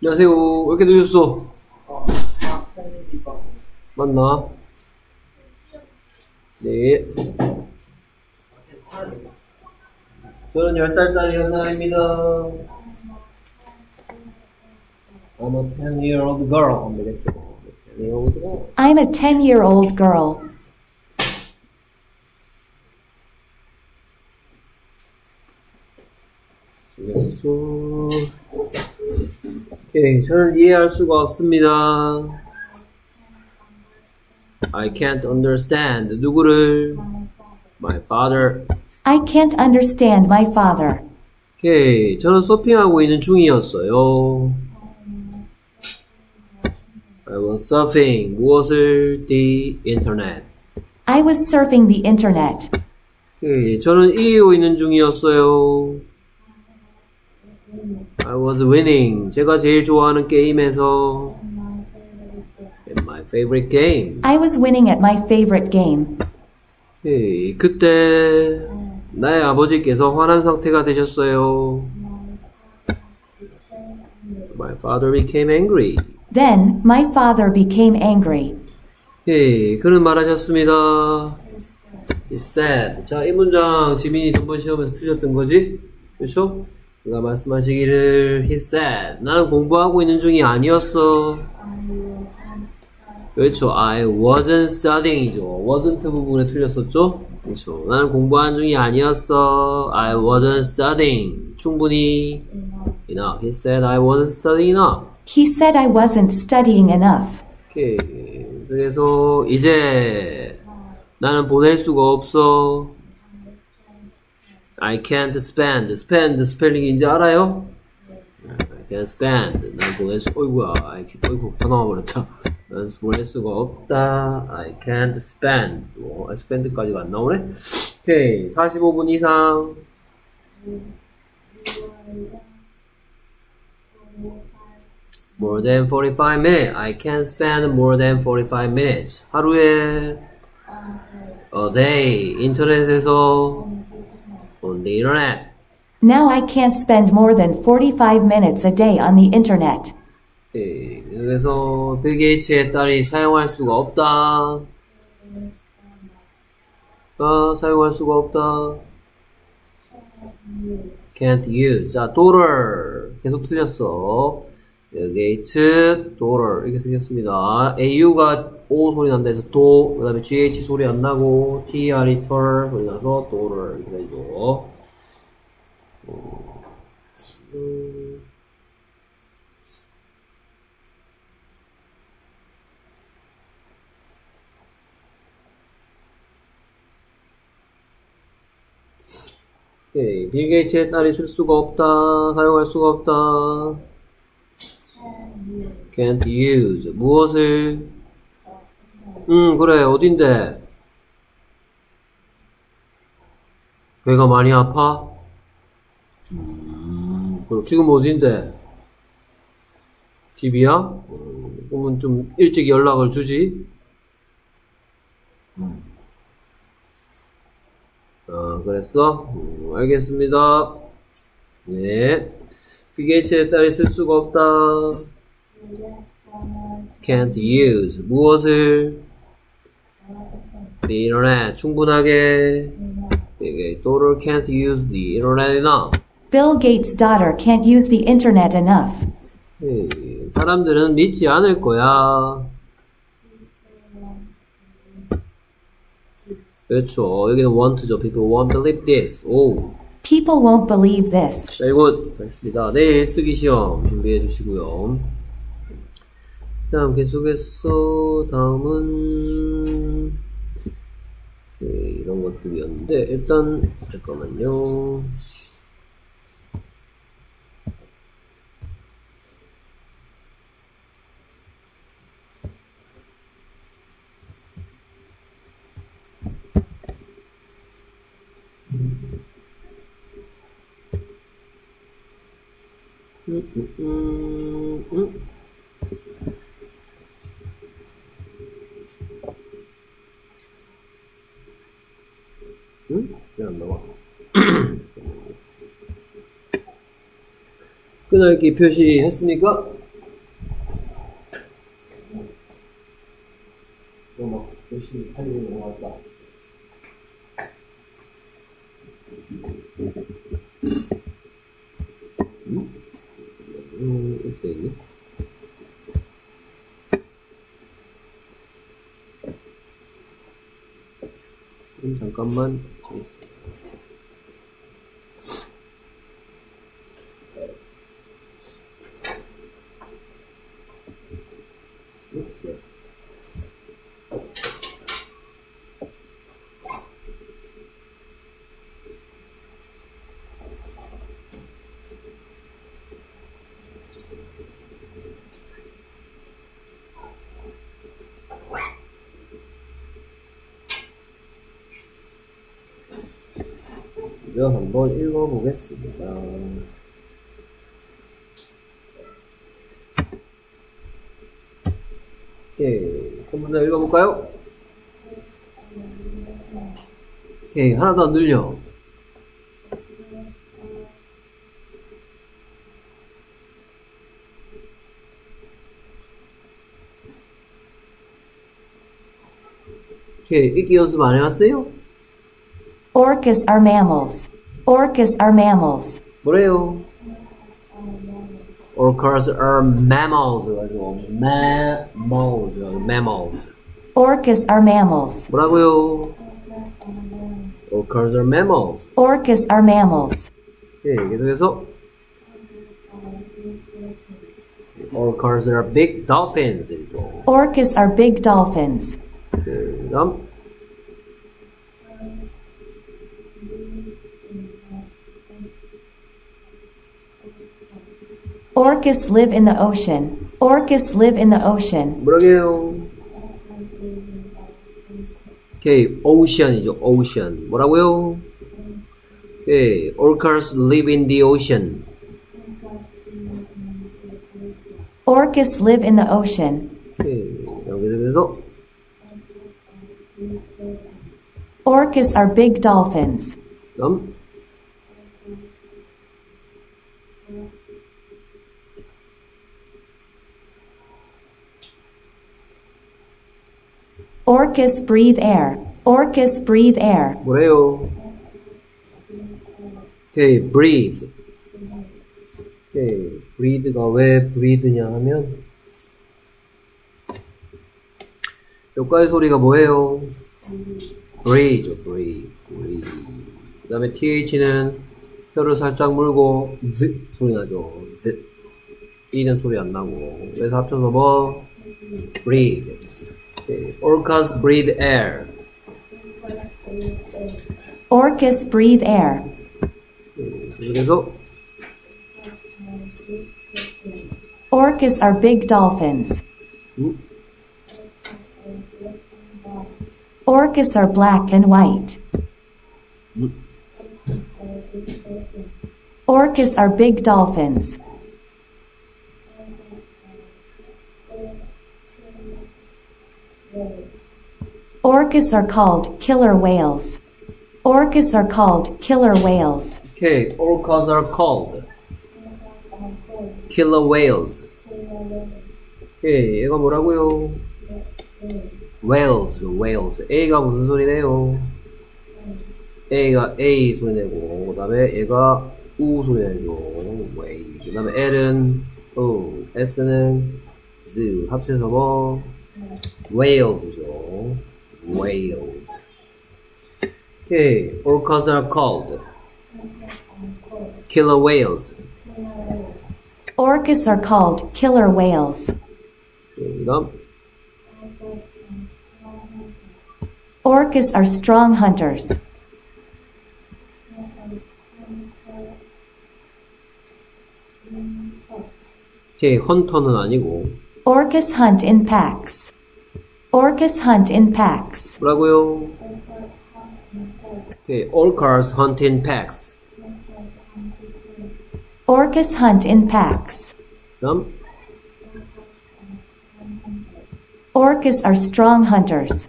안녕하세요. 왜 이렇게 늦었어? 맞나? 네. 저는 10살짜리 현아입니다. I'm a 10-year-old girl. 안 되겠죠? 10-year-old girl. I'm a 10-year-old girl. 됐어. 오케이, 저는 이해할 수가 없습니다. I can't understand. 누구를? My father. I can't understand my father. 오케이, 저는 서핑하고 있는 중이었어요. I was surfing. 무엇을? The internet. I was surfing the internet. 오케이, 저는 이기고 있는 중이었어요. I was winning. 제가 제일 좋아하는 게임에서 in my favorite game. I was winning at my favorite game. 오케이, 그때 나의 아버지께서 화난 상태가 되셨어요. My father became angry. Then, my father became angry. 오케이, 그는 말하셨습니다. He said. 자, 이 문장 지민이 전번 시험에서 틀렸던 거지? 그렇죠? 그가 말씀하시기를 He said. 나는 공부하고 있는 중이 아니었어. 그렇죠. I wasn't studying이죠. wasn't 부분에 틀렸었죠? 그렇죠. 나는 공부하는 중이 아니었어. I wasn't studying. 충분히 enough. He said I wasn't studying enough. He said I wasn't studying enough. 오케이. 그래서 이제 나는 보낼 수가 없어. I can't spend. spend 스펠링인지 알아요? I can't spend. 난 보낼 수, 어이구야. 어이구, 다 나와버렸다. 난 보낼 수가 없다. I can't spend. spend까지가 안 나오네? 오케이. 45분 이상. More than 45 minutes. I can't spend more than 45 minutes. 하루에 a day. 인터넷에서 on the internet. Now I can't spend more than 45 minutes a day on the internet. 네, 그래서 빌 게이츠의 딸이 사용할 수가 없다. 사용할 수가 없다. Can't use. 자, daughter. 계속 틀렸어. 빌 게이츠, daughter. 이렇게 생겼습니다. AU가 O 소리 난다 해서 도, 그 다음에 GH 소리 안 나고, TR이 털 소리 나서 daughter. 이렇게 되죠. 오케이. 빌 게이츠의 딸이 쓸 수가 없다. 사용할 수가 없다. Can't use. 무엇을? 그래. 어딘데? 배가 많이 아파? 그럼 지금 어딘데? 집이야? 그러면 좀 일찍 연락을 주지? 그랬어? 알겠습니다. 네. 빌 게이츠의 딸이 쓸 수가 없다. Can't use. 무엇을? The internet. 충분하게. daughter can't use the internet enough. Bill Gates' daughter can't use the internet enough. 네. 사람들은 믿지 않을 거야. 그렇죠. 여기는 won't죠. People won't believe this. 오. People won't believe this. Very good. 알겠습니다. 내일 쓰기 시험 준비해 주시고요. 다음 계속해서 다음은 이런 것들이었는데 일단 잠깐만요. 왜 안 나와? 끊을기 표시했으니까 달리는 것 같다. 이렇게 있네. 잠깐만 재밌어. 이거 한번 읽어보겠습니다. 오케이, 한 번 더 읽어볼까요? 오케이, 하나 더 늘려. 오케이, 읽기 연습 안 해왔어요? Orcas are mammals. Orcas are mammals. 뭐래요? Orcas are mammals. mammals. Orcas are mammals. 뭐라고요? Orcas are mammals. Orcas are mammals. 예, 계속해서 Orcas are big dolphins. Orcas are big dolphins. 그다음 Orcas live in the ocean. Orcas live in the ocean. 뭐라고요? 오케이, ocean이죠. ocean. 뭐라고요? 오케이, orcas live in the ocean. Orcas live in the ocean. 오케이, 여기서 Orcas are big dolphins. 그다음 Orcas breathe air. Orcas breathe air. 뭐래요? 오케이, breathe. 오케이, breathe가 왜 breathe냐 하면 여기까지 소리가 뭐예요? breathe죠, breathe. 그 다음에 th는 혀를 살짝 물고 z 소리 나죠. z. e는 소리 안 나고. 그래서 합쳐서 뭐? breathe. Okay. Orcas breathe air. Orcas breathe air. 그래서 Orcas are big dolphins. Orcas are black and white. Orcas are big dolphins. Orcas are called killer whales. Orcas are called killer whales. Okay, orcas are called killer whales. Okay, 얘가 뭐라고요? whales, whales. A가 무슨 소리네요? A가 A 소리 내고, 그 다음에 얘가 U 소리 내죠. way. 그 다음에 L은 U, S는 Z. 합쳐서 뭐? whales죠. whales. Okay, orcas are called killer whales. Orcas are called killer whales. 그 다음 Orcas are strong hunters. 제 헌터는 아니고 Orcas hunt in packs. Orcas hunt in packs. 뭐라고요? Okay, orcas hunt in packs. Orcas hunt in packs. 다음 Orcas are strong hunters.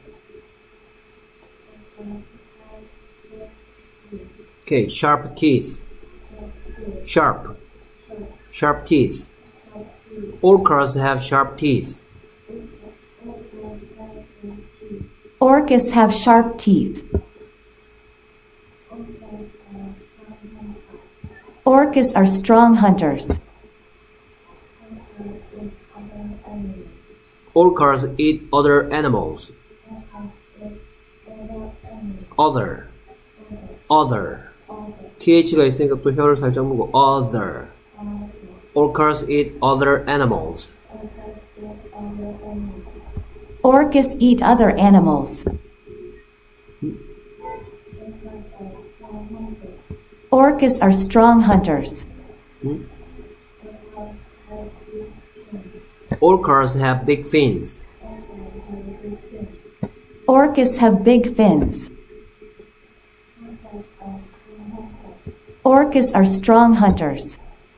Okay, sharp teeth. Sharp teeth. Orcas have sharp teeth. Orcas have sharp teeth. Orcas are strong hunters. Orcas eat other animals. Other. th가 있으니까 또 혀를 살짝 물고 other. Orcas eat other animals. Orcas eat other animals. Orcas are strong hunters. Orcas have big fins. Orcas have big fins. Orcas are strong hunters.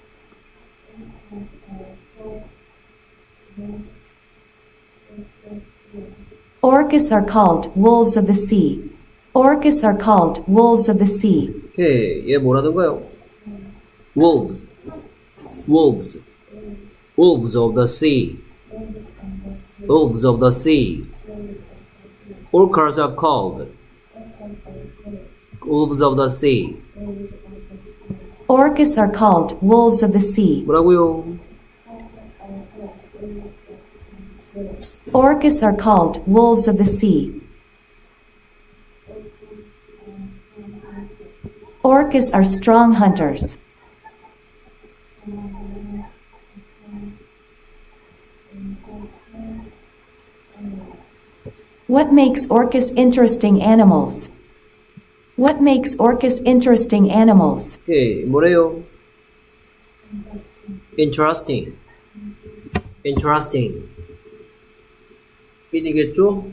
Orcas are called wolves of the sea. Orcas are called wolves of the sea. 오케이, 얘 뭐라던가요? Wolves. Wolves. Wolves of the sea. Wolves of the sea. Orcas are called wolves of the sea. Orcas are called wolves of the sea. 뭐라고요? Orcas are called wolves of the sea. Orcas are strong hunters. What makes orcas interesting animals? What makes orcas interesting animals? 오케이, 뭐래요? Interesting. Interesting. 이겠죠?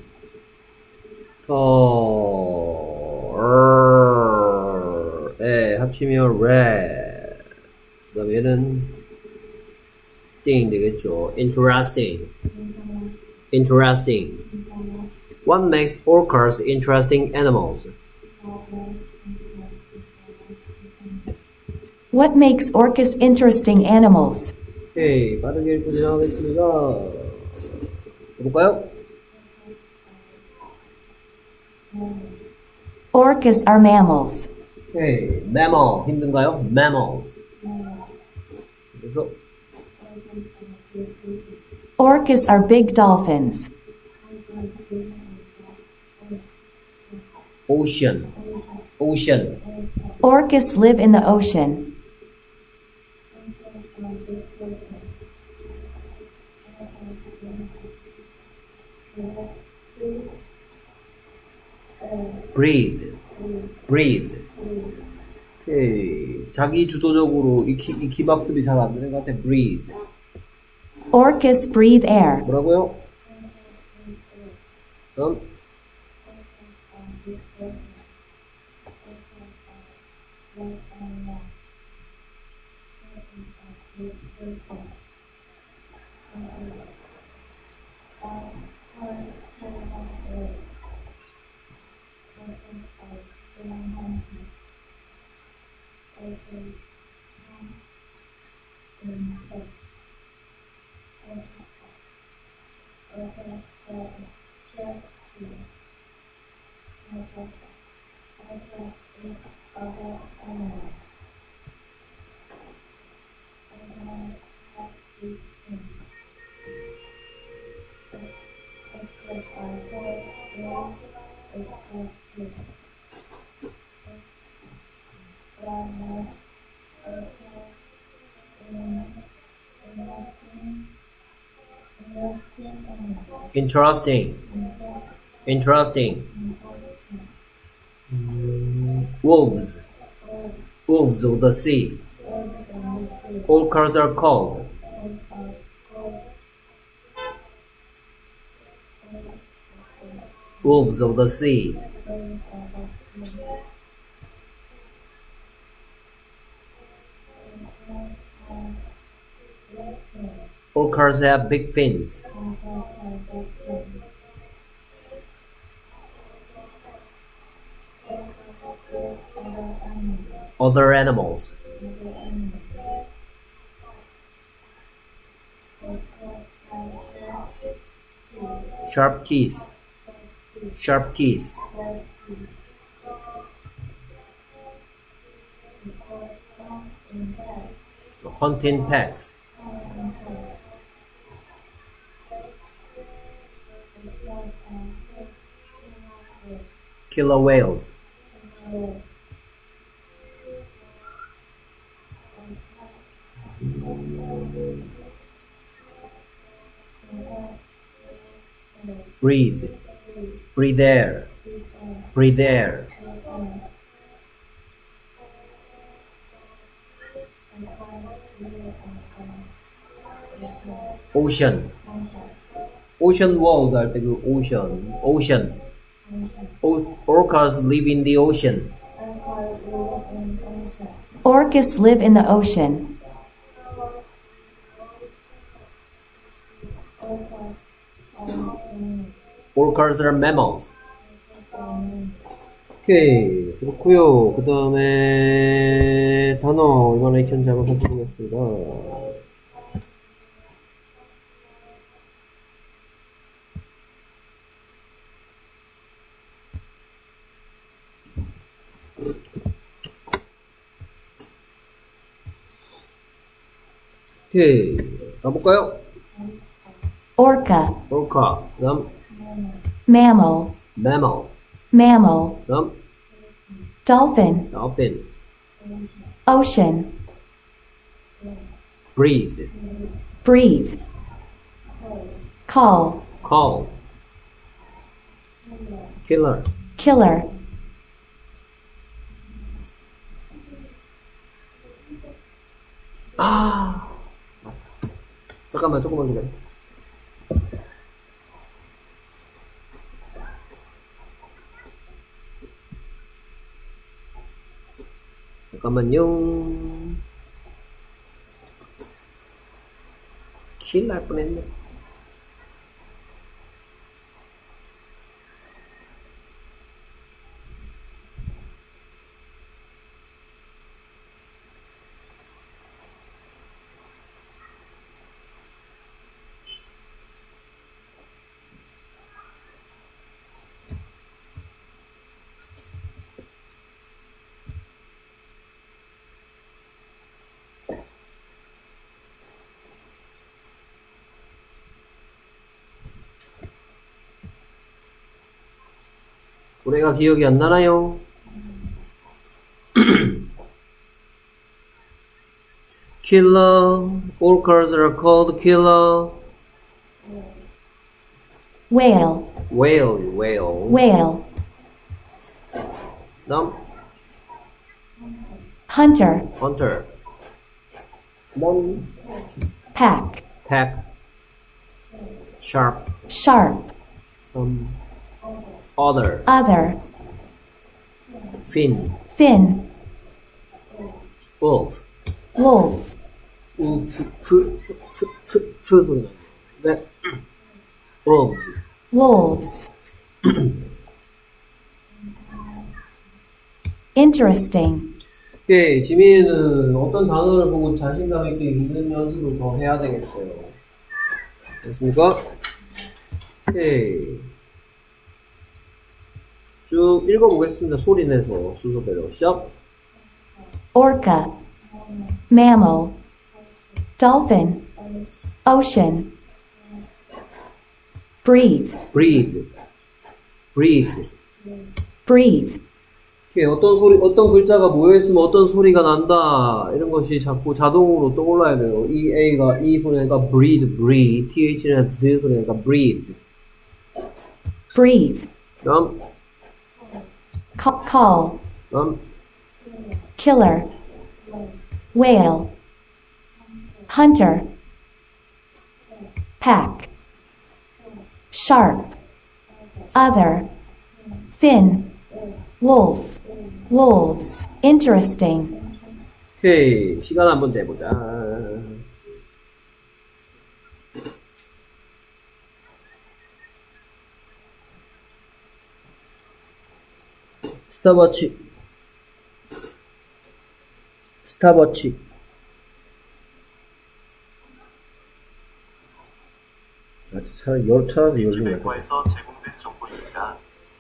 합치면 red. 그 다음에 얘는 sting 되겠죠? Interesting. Interesting. What makes orcas interesting animals? What makes orcas interesting animals? 오케이, 빠르게 읽고 지나가겠습니다. 해볼까요? Orcas are mammals. 오케이, mammal 힘든가요? Mammals. 그래서 Orcas are big dolphins. ocean. Orcas live in the ocean. breathe. 오케이, 자기 주도적으로 이 박습이 잘 안 되는 것 같아. breathe. Orcas breathe air. 뭐라고요? Interesting. Wolves of the sea. Orcas are called wolves of the sea. Orcas have big fins. Other animals. Sharp teeth. sharp teeth. Hunting pets. Killer whales. Breathe. Breathe air. Breathe air. Ocean. Ocean world 할 때 그 ocean. Ocean. Orcas live in the ocean. Orcas live in the ocean. Orcas are mammals. 오케이, 그렇고요. 그 다음에 단어 이번에 익혔는지 한번 살펴보겠습니다. 오케이, 가볼까요? Orca, Orca, 그 다음 mammal, mammal, mammal, 그 다음 dolphin, dolphin, ocean, breathe, breathe, call, call, killer, killer, 잠깐만 조금만 기다려. 잠깐만요. 큰일 날 뻔했네. 올해가 기억이 안 나나요? Killer. Orcas are called killer. whale, Whale, whale. whale, 다음 hunter, hunter. 다음 pack, pack. Sharp. sharp, Other. other, Fin. fin, Wolf. wolf, 소리 나네. 네. Wolves. wolves. Interesting. 예, 지민이는 어떤 단어를 보고 자신감 있게 읽는 연습을 더 해야 되겠어요. 됐습니까? 예. 쭉 읽어보겠습니다. 소리 내서 순서대로 시작. Orca, mammal, dolphin, ocean, breathe, Breathe. Breathe. breathe, 이렇게 어떤 소리, 어떤 글자가 모여있으면 어떤 소리가 난다. 이런 것이 자꾸 자동으로 떠올라야 돼요. 이 A가 E 소리가 breathe, breathe. TH는 Z 소리가 breathe. breathe, 다음, call, 다음, killer, whale, hunter, pack, sharp, other, fin, wolf, wolves. Interesting. 오케이. 시간 한번 재보자. 스탑워치. 스탑워치. 차라리 열차라서 열리네. 지배과에서 제공된 정보입니다.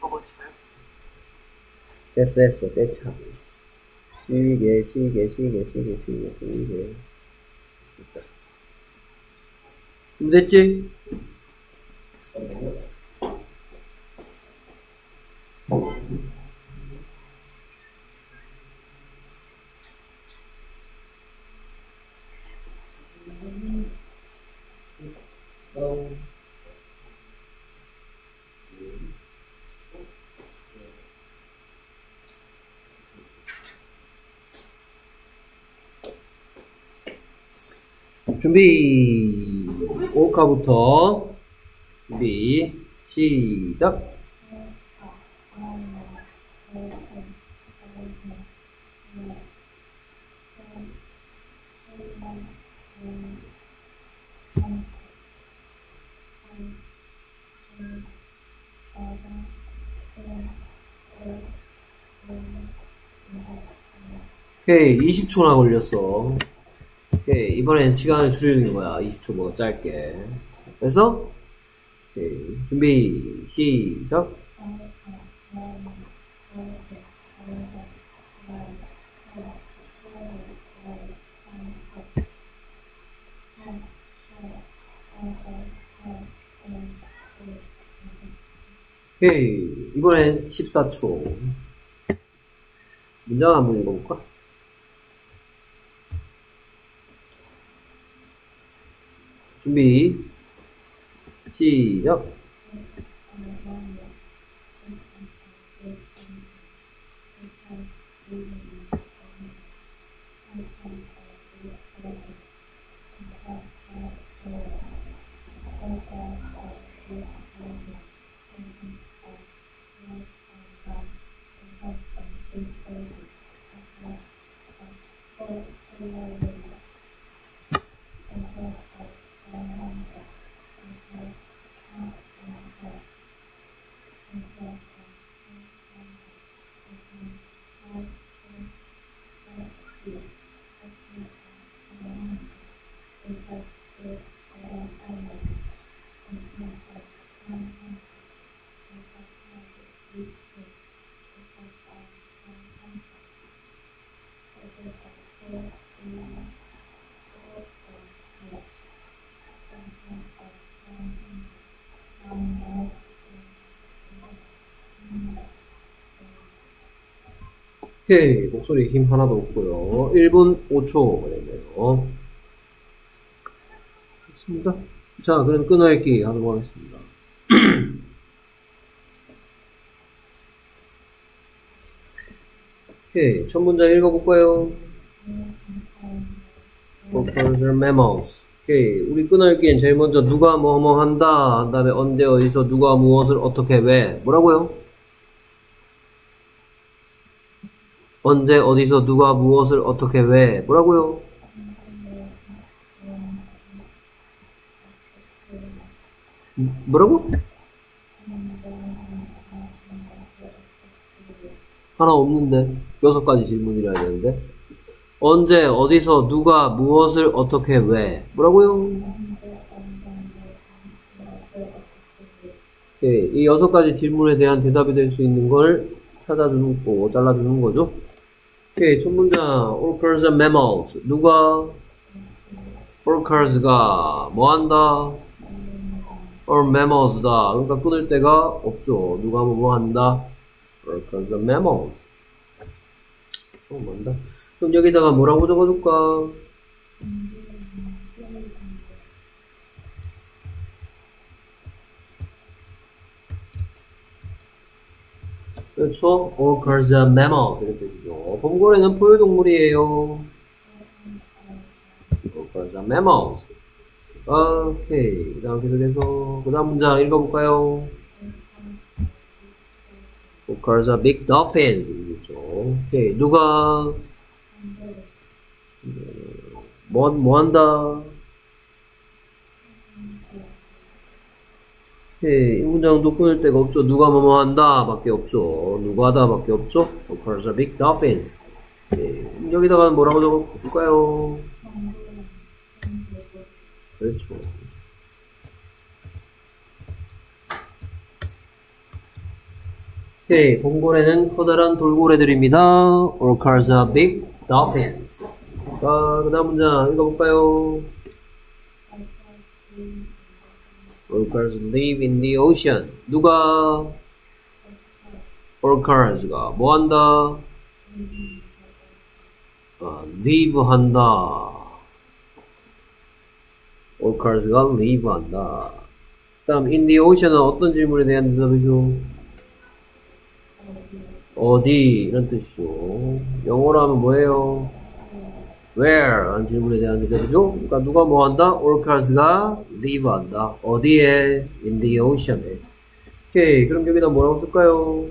됐어, 떼차. 시계. 됐다. 준비됐지? 준비. 오카부터 준비 시작. 오케이, 20초나 걸렸어. 오케이, 이번엔 시간을 줄이는 거야. 20초 뭐 짧게. 그래서 오케이, 준비 시작. 오케이, 이번엔 14초. 문장 한번 읽어볼까? 준비 시작. 오케이, 목소리 힘 하나도 없고요. 1분 5초 걸렸네요. 좋습니다. 자, 그럼 끊어읽기 하도록 하겠습니다. 오케이, 첫 문장 읽어볼까요? Proposal memos. 오케이, 우리 끊어읽기엔 제일 먼저 누가 뭐뭐 한다 한 다음에 언제 어디서 누가 무엇을 어떻게 왜 뭐라고요? 언제 어디서 누가 무엇을 어떻게 왜 뭐라고요? 뭐라고? 하나 없는데 6가지 질문이라 해야 되는데 언제 어디서 누가 무엇을 어떻게 왜 뭐라고요? 오케이, 이 6가지 질문에 대한 대답이 될 수 있는 걸 찾아주는 거 잘라주는 거죠. 오케이, 첫 문장 workers and memos. 누가 workers가 뭐한다 or memos다. 그러니까 끊을 데가 없죠. 누가 뭐 한다 workers and memos. 뭐한다. 그럼 여기다가 뭐라고 적어줄까? 그렇죠? workers and memos 이렇게 뜻이죠. 범고래는 포유동물이에요. workers and memos. 오케이. 그 다음 계속해서 그 다음 문장 읽어볼까요? workers are big dolphins 이겠죠. 오케이. 누가 뭐 한다? 오케이. 이 문장도 끊을 데가 없죠. 누가 뭐뭐 한다 밖에 없죠. 누가 하다 밖에 없죠. workers are big dolphins. 오케이. 여기다가 뭐라고 적어볼까요? 그렇죠. 오케이, 범고래는 커다란 돌고래들입니다. Orcas are big dolphins. 자, 그 다음 문장 읽어볼까요? Orcas live in the ocean. 누가? Orcas가 뭐 한다? live 한다. Orcas가 live 한다. 다음 in the ocean은 어떤 질문에 대한 대답이죠? 어디 이런 뜻이죠. 영어로 하면 뭐예요? Where 라는 질문에 대한 대답이죠. 그러니까 누가 뭐 한다? Orcas가 live 한다. 어디에? In the ocean에. 오케이, 그럼 여기다 뭐라고 쓸까요?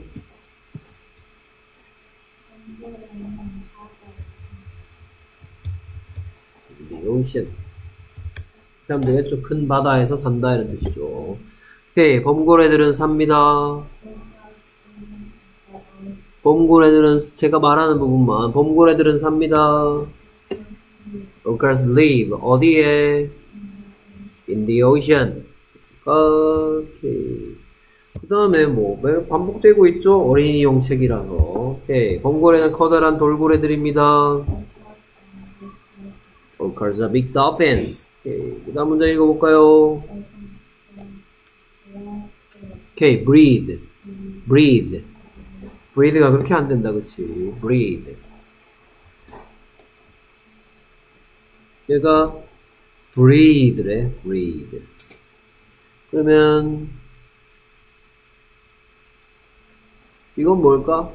In the ocean. 그럼 되겠죠. 큰 바다에서 산다 이런 뜻이죠. 오케이, 범고래들은 삽니다. 범고래들은 제가 말하는 부분만. 범고래들은 삽니다. Orcas live 어디에? In the ocean. 오케이. 그 다음에 뭐 반복되고 있죠. 어린이용 책이라서. 오케이. 범고래는 커다란 돌고래들입니다. Orcas are big dolphins. 오케이. 그 다음 문장 읽어볼까요? 오케이. breathe. breathe가 그렇게 안 된다, 그치? breathe. 얘가 breathe래, breathe. 그러면 이건 뭘까?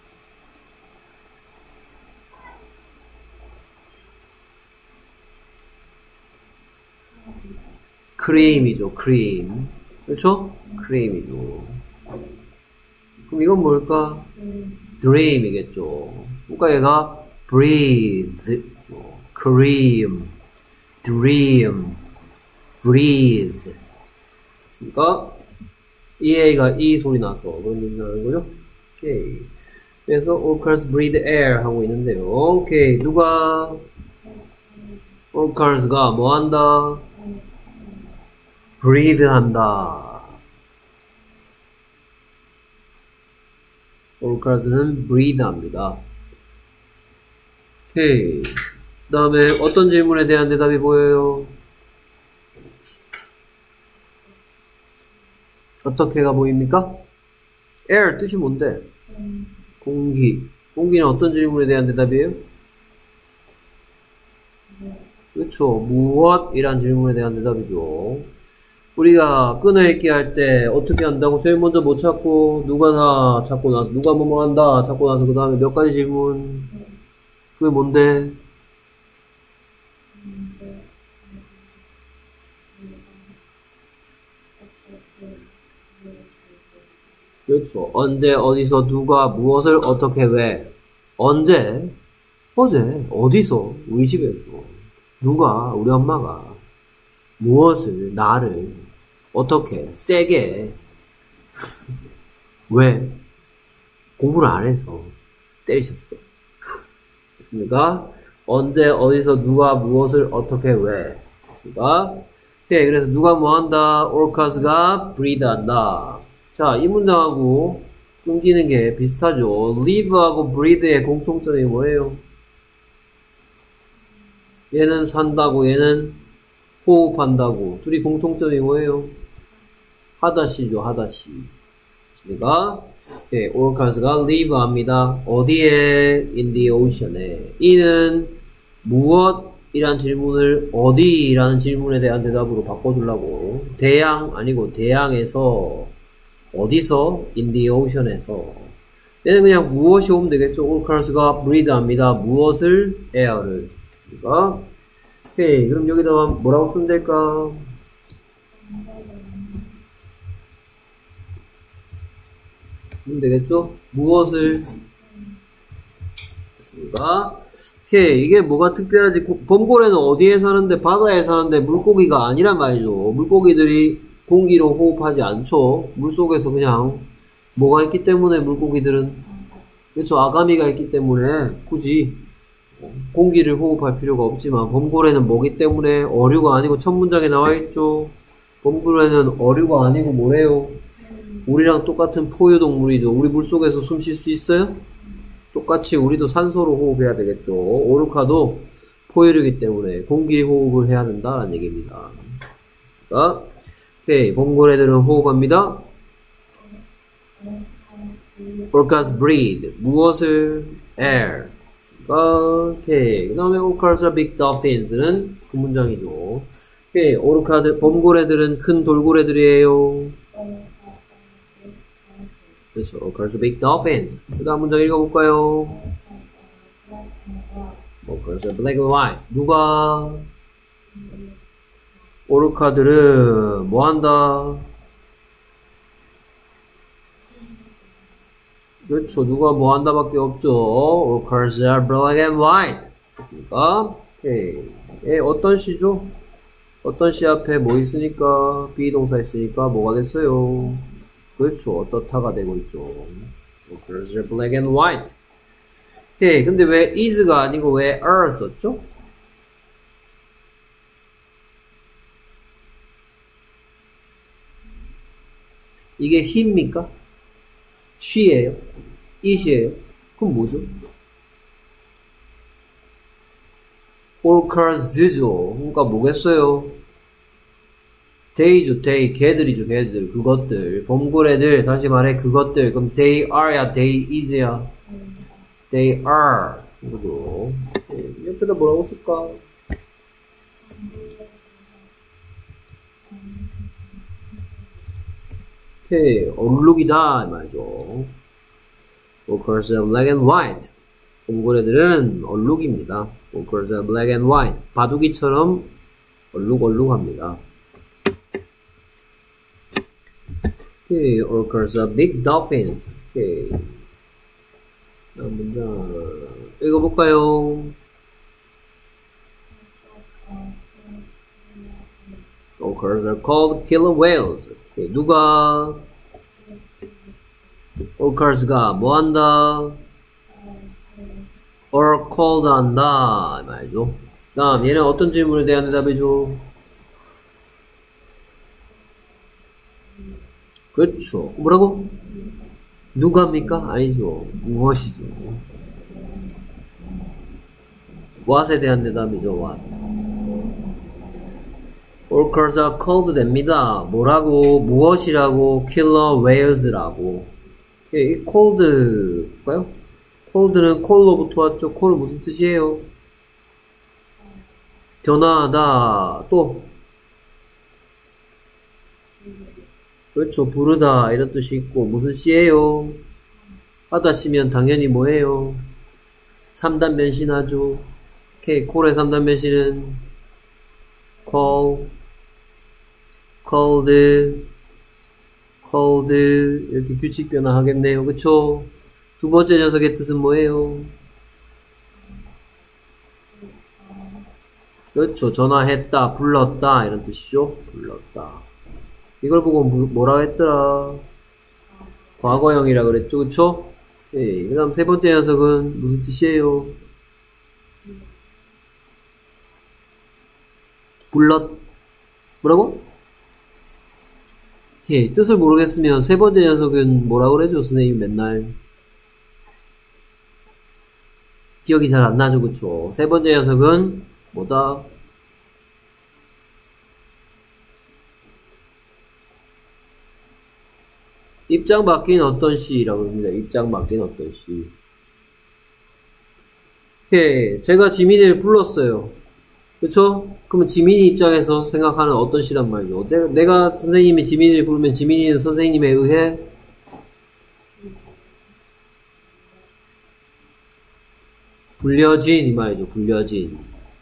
크림이죠, 크림. 그렇죠? 크림이죠. 그럼 이건 뭘까? dream이겠죠. 그러니까 얘가 breathe, cream, dream, breathe. 그러니까 EA가 E 소리 나서 그런 얘기 나는 거죠. 오케이. 그래서 Orcas breathe air 하고 있는데요. 오케이. 누가? Orcas가 뭐 한다? breathe 한다. Orcas는 breathe 합니다. 오케이. 그 다음에 어떤 질문에 대한 대답이 보여요? 어떻게가 보입니까? air 뜻이 뭔데? 공기. 공기는 어떤 질문에 대한 대답이에요? 그렇죠. 무엇이란 질문에 대한 대답이죠. 우리가 끊어읽기 할 때 어떻게 한다고? 제일 먼저 뭐 찾고 누가 다 찾고 나서 누가 뭐뭐 한다 찾고 나서 그 다음에 몇 가지 질문. 그게 뭔데? 그렇죠. 언제, 어디서, 누가, 무엇을, 어떻게, 왜. 언제, 어제, 어디서, 우리 집에서. 누가, 우리 엄마가. 무엇을, 나를. 어떻게, 세게. 왜? 공부를 안 해서 때리셨어. 됐습니까? 언제, 어디서, 누가, 무엇을, 어떻게, 왜. 됐습니까? 네, 그래서 누가 뭐 한다? Orcas가 breathe 한다. 자, 이 문장하고 끊기는 게 비슷하죠. live하고 breathe의 공통점이 뭐예요? 얘는 산다고, 얘는 호흡한다고. 둘이 공통점이 뭐예요? 하다시죠, 하다시. 그러니까 네, Orcas가 live 합니다. 어디에? In the ocean에. 이는 무엇이란 질문을 어디라는 질문에 대한 대답으로 바꿔주려고. 대양 아니고 대양에서 어디서? In the ocean에서. 얘는 그냥 무엇이 오면 되겠죠. Orcas가 breathe 합니다. 무엇을? air를. 그러니까 오케이. 그럼 여기다가 뭐라고 쓰면 될까? 쓰면 되겠죠? 무엇을? 됐습니다. 오케이. 이게 뭐가 특별하지? 범고래는 어디에 사는데? 바다에 사는데 물고기가 아니란 말이죠. 물고기들이 공기로 호흡하지 않죠. 물속에서 그냥 뭐가 있기 때문에 물고기들은 그렇죠. 아가미가 있기 때문에 굳이 공기를 호흡할 필요가 없지만 범고래는 뭐기 때문에 어류가 아니고 첫 문장에 나와 있죠. 범고래는 어류가 아니고 뭐래요? 우리랑 똑같은 포유동물이죠. 우리 물속에서 숨 쉴 수 있어요? 똑같이 우리도 산소로 호흡해야 되겠죠. 오르카도 포유류이기 때문에 공기 호흡을 해야 된다는 얘기입니다. 자, 오케이. 범고래들은 호흡합니다. Orcas breathe. 무엇을? Air. 오케이. 그 다음에 Orcas are big dolphins는 그 문장이죠. 오케이. 오르카들, 범고래들은 큰 돌고래들이에요. 그렇죠. Orcas are big dolphins. 그 다음 문장 읽어볼까요? Orcas are black and white. 누가? 오르카들은 뭐한다? 그렇죠. 누가 뭐한다 밖에 없죠. Orcas are black and white. 됐습니까? 오케이. 예, 어떤 시죠? 어떤 시 앞에 뭐 있으니까? 비동사 있으니까 뭐가 됐어요? 그렇죠. 어떻다가 되고 있죠. Orcas are black and white. 오케이. 근데 왜 is가 아니고 왜 are 썼죠? 이게 he입니까? she예요? it이에요? 그럼 뭐죠? orcas죠. 그러니까 뭐겠어요? they죠. they. 걔들이죠. 걔들. 그것들. 범고래들. 다시 말해 그것들. 그럼 they are야? they is야? they are. 이거죠. 옆에다 뭐라고 쓸까? 오케이. 얼룩이다. 이 말이죠. Orcas are black and white. 범고래들은 얼룩입니다. Orcas are black and white. 바둑이처럼 얼룩얼룩합니다. 오케이. Orcas are big dolphins. 오케이. 다음 문장 읽어볼까요? Orcas are called killer whales. 오케이. 누가? Orcas가 뭐한다? Are called 한다 이 말이죠. 다음 얘는 어떤 질문에 대한 대답이죠? 그렇죠. 뭐라고? 누가입니까? 아니죠. 무엇이죠? what에 대한 대답이죠. what. Orcas are called 됩니다. 뭐라고? 무엇이라고? killer whales라고. 이 cold일까요? cold는 cold로부터 왔죠. cold 무슨 뜻이에요? 변화하다. 또 그렇죠. 부르다 이런 뜻이 있고 무슨 시예요? 하다 시면 당연히 뭐예요? 3단 변신하죠. 오케이. 콜의 3단 변신은 call, cold, cold 이렇게 규칙 변화하겠네요. 그쵸? 두 번째 녀석의 뜻은 뭐예요? 그렇죠. 전화했다, 불렀다 이런 뜻이죠. 불렀다. 이걸 보고 뭐라 했더라? 과거형이라 그랬죠. 그쵸? 예. 그 다음 세 번째 녀석은 무슨 뜻이에요? 뭐라고? 예, 뜻을 모르겠으면 세 번째 녀석은 뭐라 그래죠? 선생님 맨날 기억이 잘 안 나죠. 그쵸? 세 번째 녀석은 뭐다? 입장 바뀐 어떤 시라고 합니다. 입장 바뀐 어떤 시. 오케이. 제가 지민이를 불렀어요. 그쵸? 그러면 지민이 입장에서 생각하는 어떤 시란 말이죠. 내가 선생님이 지민이를 부르면 지민이는 선생님에 의해 불려진 이 말이죠. 불려진.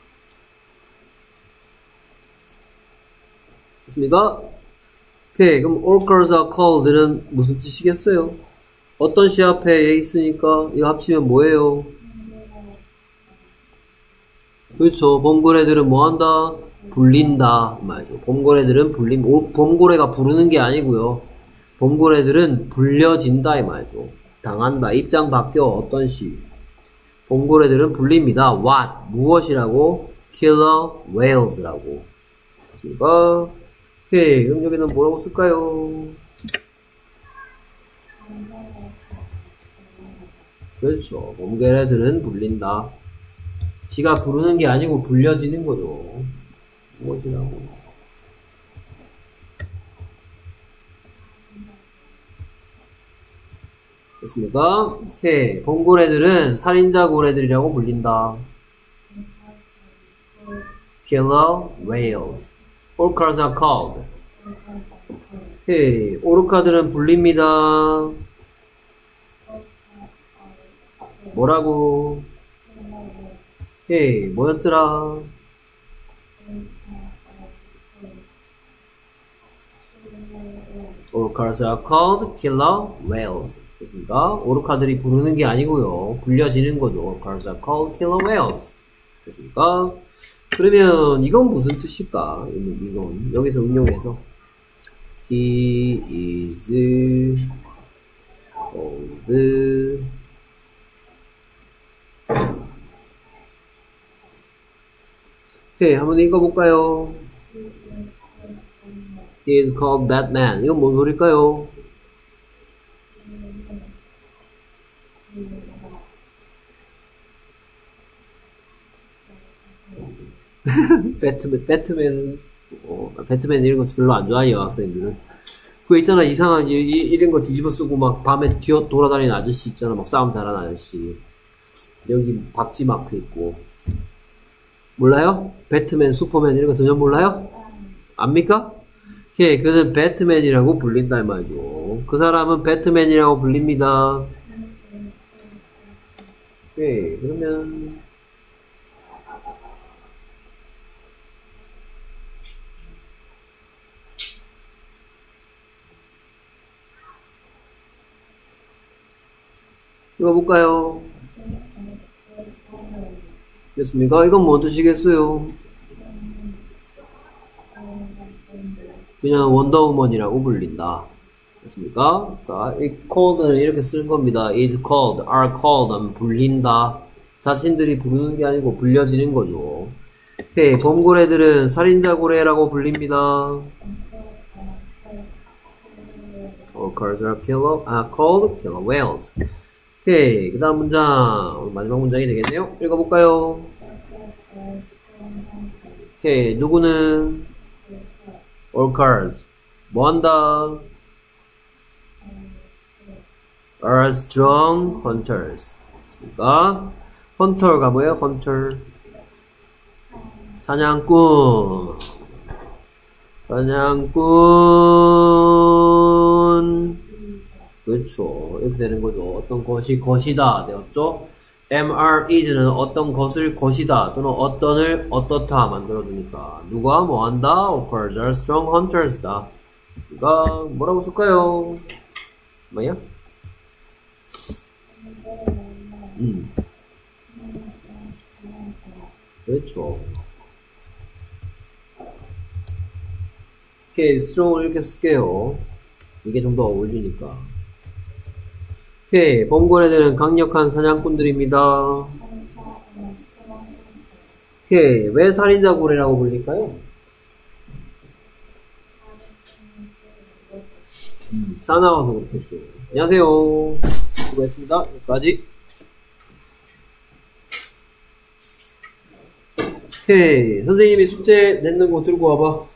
됐습니까? 오케이. 그럼 orcas are called는 무슨 뜻이겠어요? 어떤 시 앞에 얘 있으니까 이거 합치면 뭐예요? 그렇죠. 범고래들은 뭐한다? 불린다 말이죠. 범고래들은 범고래가 부르는 게 아니고요. 범고래들은 불려진다 이 말이죠. 당한다. 입장 바뀌어. 어떤 시? 범고래들은 불립니다. What? 무엇이라고? Killer whales라고. 됐습니까? 오케이. 그럼 여기는 뭐라고 쓸까요? 그렇죠. 범고래들은 불린다. 지가 부르는 게 아니고 불려지는 거죠. 무엇이라고? 됐습니까? 오케이. 범고래들은 살인자 고래들이라고 불린다. Killer whales. Orcas are called. 오케이. 오르카들은 불립니다. 뭐라고? 오케이. 뭐였더라? Orcas are called killer whales. 됐습니까? 오르카들이 부르는 게 아니고요. 불려지는 거죠. Orcas are called killer whales. 됐습니까? 그러면 이건 무슨 뜻일까? 이건 여기서 응용해서 He is called 오케이, 한번 읽어볼까요? He is called Batman. 이건 뭔 소릴까요? 배트맨 이런 거 별로 안 좋아해요, 학생들은. 그거 있잖아, 이상한, 이런 거 뒤집어 쓰고 막 밤에 돌아다니는 아저씨 있잖아, 막 싸움 잘하는 아저씨. 여기 박쥐 마크 있고. 몰라요? 배트맨, 슈퍼맨 이런 거 전혀 몰라요? 압니까? 오케이, 그는 배트맨이라고 불린다 이 말이죠. 그 사람은 배트맨이라고 불립니다. 오케이, 그러면 이거 볼까요? 됐습니까? 이건 뭐 뜻이겠어요? 그냥 원더우먼이라고 불린다. 됐습니까? 그러니까 이 called는 이렇게 쓰는 겁니다. is called, are called 하면 불린다. 자신들이 부르는 게 아니고 불려지는 거죠. 오케이, 범고래들은 살인자 고래라고 불립니다. Orcas are called killer whales. 오케이, 그 다음 문장, 마지막 문장이 되겠네요. 읽어볼까요? 오케이, 누구는 Orcas 뭐한다? are strong hunters. 그러니까 헌터가 뭐예요? 헌터 사냥꾼. 그렇죠. 이렇게 되는 거죠. 어떤 것이 것이다 되었죠. is는 어떤 것을 것이다 또는 어떤을 어떻다 만들어주니까 누가 뭐한다? Orcas are strong hunters다. 그러니까 뭐라고 쓸까요? 뭐야? 그렇죠. 오케이, strong을 이렇게 쓸게요. 이게 좀 더 어울리니까. 오케이, 범고래들은 강력한 사냥꾼들입니다. 오케이, 왜 살인자 고래라고 불릴까요? 사나워서 그렇겠죠. 안녕하세요. 수고했습니다. 여기까지. 오케이, 선생님이 숙제 냈는 거 들고 와봐.